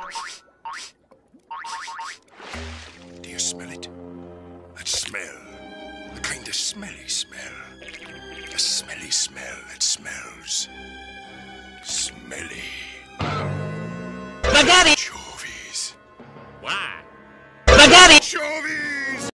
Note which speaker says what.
Speaker 1: Do you smell it? That smell. The kind of smelly smell. A smelly smell that smells smelly.
Speaker 2: Spaghetti!
Speaker 1: Chovies.
Speaker 2: Why? Spaghetti!
Speaker 1: Chovies!